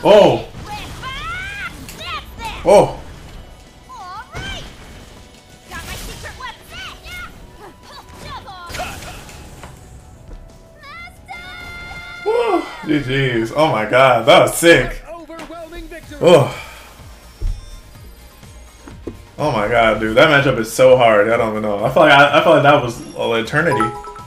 Oh! Oh! Woo! GG's. Oh my god, that was sick. Oh. Oh my god, dude, that matchup is so hard. I don't even know. I feel like that was all eternity.